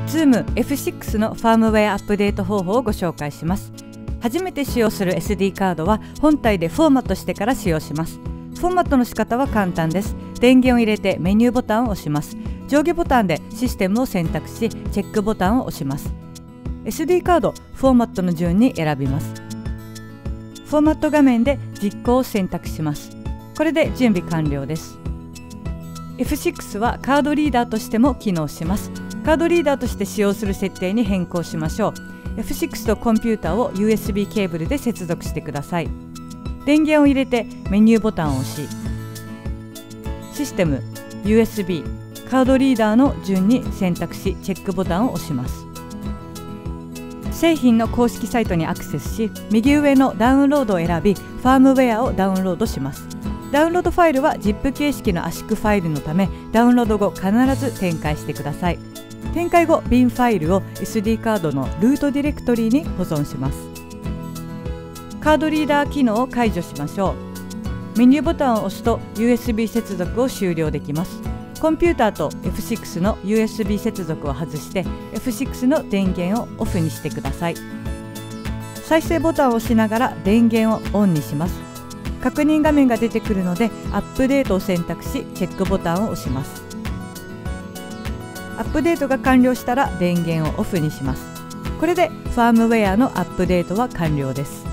Zoom F6 のファームウェアアップデート方法をご紹介します。初めて使用する SD カードは本体でフォーマットしてから使用します。フォーマットの仕方は簡単です。電源を入れてメニューボタンを押します。上下ボタンでシステムを選択し、チェックボタンを押します。SD カードフォーマットの順に選びます。フォーマット画面で実行を選択します。これで準備完了です。F6 はカードリーダーとしても機能します。カードリーダーとして使用する設定に変更しましょう。F6 とコンピュータを USB ケーブルで接続してください。電源を入れてメニューボタンを押し、システム、USB、カードリーダーの順に選択し、チェックボタンを押します。製品の公式サイトにアクセスし、右上のダウンロードを選び、ファームウェアをダウンロードします。ダウンロードファイルは ZIP 形式の圧縮ファイルのため、ダウンロード後必ず展開してください。展開後、bin ファイルを SD カードのルートディレクトリに保存します。カードリーダー機能を解除しましょう。メニューボタンを押すと USB 接続を終了できます。コンピューターと F6 の USB 接続を外して F6 の電源をオフにしてください。再生ボタンを押しながら電源をオンにします。確認画面が出てくるのでアップデートを選択し、チェックボタンを押します。アップデートが完了したら電源をオフにします。これでファームウェアのアップデートは完了です。